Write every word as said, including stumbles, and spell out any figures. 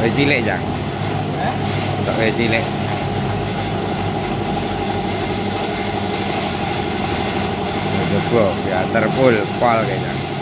Untuk cilik jang. Eh? Untuk cilik. Cukup ya terpul pol kayaknya.